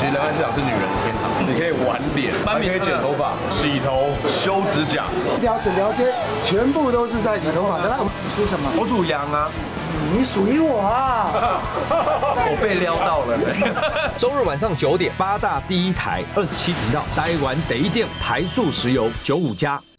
其实仁爱市场是女人的天堂，你可以玩脸，还可以剪头发、洗头、修指甲， 整条街全部都是在理头发的。那你属什么？ 我属羊啊。 你属于我啊！ 我被撩到了呢。 周日晚上9点，8大第一台27频道，台湾第一店台塑石油95+。